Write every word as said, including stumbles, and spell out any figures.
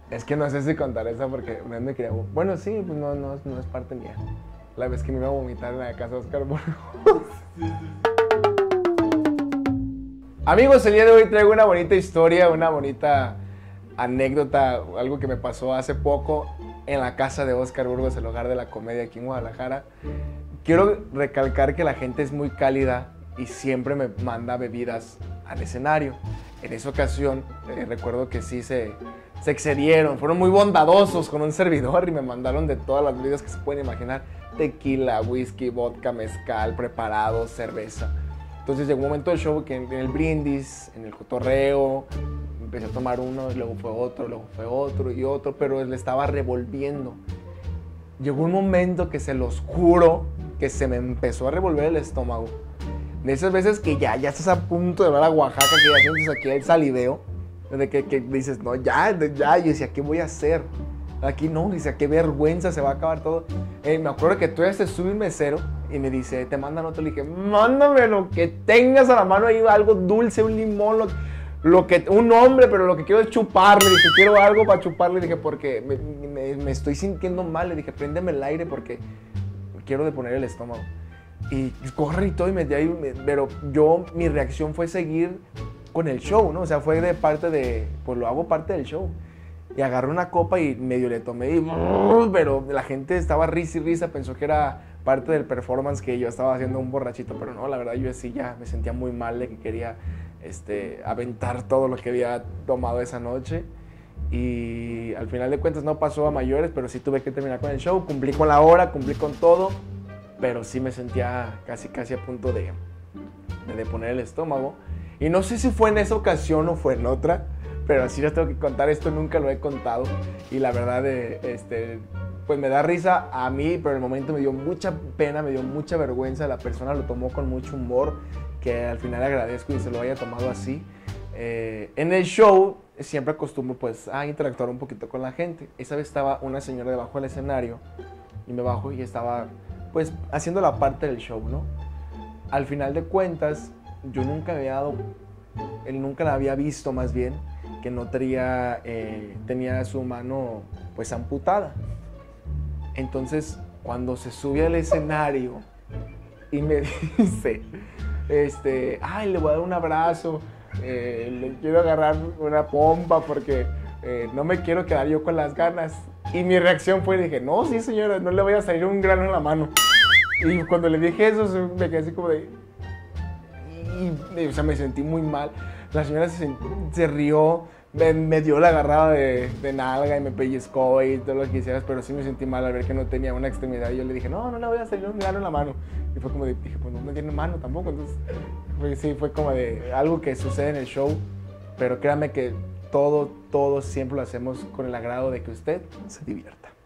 Es que no sé si contar esa porque una vez me quería... Bueno, sí, pues no, no, no es parte mía. La vez que me iba a vomitar en la casa de Oscar Burgos. Amigos, el día de hoy traigo una bonita historia, una bonita anécdota, algo que me pasó hace poco en la casa de Oscar Burgos, el hogar de la comedia aquí en Guadalajara. Quiero recalcar que la gente es muy cálida y siempre me manda bebidas al escenario. En esa ocasión, eh, recuerdo que sí se, se excedieron, fueron muy bondadosos con un servidor y me mandaron de todas las bebidas que se pueden imaginar: tequila, whisky, vodka, mezcal, preparados, cerveza. Entonces llegó un momento del show que en el brindis, en el cotorreo, empecé a tomar uno, y luego fue otro, luego fue otro y otro, pero le estaba revolviendo. Llegó un momento que se los juro que se me empezó a revolver el estómago. De esas veces que ya, ya estás a punto de hablar a Oaxaca, que ya sientes aquí el saliveo, de que, que dices, no, ya, ya, yo decía, ¿qué voy a hacer? Aquí no, dice, qué vergüenza, se va a acabar todo. Eh, me acuerdo que tú ya se sube un mesero y me dice, te mandan otro. Le dije, mándame lo que tengas a la mano ahí, algo dulce, un limón, lo, lo que, un hombre, pero lo que quiero es chuparle. Dije, quiero algo para chuparle. Dije, porque me, me, me estoy sintiendo mal. Le dije, préndeme el aire porque quiero deponer el estómago. Y corre y todo, y me, me, pero yo, mi reacción fue seguir con el show, ¿no? O sea, fue de parte de, pues lo hago parte del show. Y agarré una copa y medio le tomé, y, pero la gente estaba risa y risa, pensó que era parte del performance, que yo estaba haciendo un borrachito, pero no, la verdad yo sí ya me sentía muy mal de que quería este, aventar todo lo que había tomado esa noche. Y al final de cuentas no pasó a mayores, pero sí tuve que terminar con el show, cumplí con la hora, cumplí con todo, pero sí me sentía casi casi a punto de, de deponer el estómago. Y no sé si fue en esa ocasión o fue en otra, pero así les tengo que contar, esto nunca lo he contado. Y la verdad, eh, este, pues me da risa a mí, pero en el momento me dio mucha pena, me dio mucha vergüenza. La persona lo tomó con mucho humor, que al final agradezco y se lo haya tomado así. Eh, en el show siempre acostumbro pues a interactuar un poquito con la gente. Esa vez estaba una señora debajo del escenario y me bajo y estaba pues haciendo la parte del show, ¿no? Al final de cuentas, yo nunca había dado, él nunca la había visto más bien, que no tenía, eh, tenía su mano pues amputada. Entonces, cuando se sube al escenario y me dice, este, ay, le voy a dar un abrazo, eh, le quiero agarrar una pompa porque eh, no me quiero quedar yo con las ganas. Y mi reacción fue, dije, no, sí señora, no le voy a salir un grano en la mano. Y cuando le dije eso, me quedé así como de... Y, o sea, me sentí muy mal. La señora se, se rió, me, me dio la agarrada de, de nalga y me pellizcó y todo lo que quisieras, pero sí me sentí mal al ver que no tenía una extremidad. Y yo le dije, no, no le voy a salir un grano en la mano. Y fue como de, dije, pues no, no tiene mano tampoco. Entonces, pues, sí, fue como de algo que sucede en el show, pero créanme que todo, todo siempre lo hacemos con el agrado de que usted se divierta.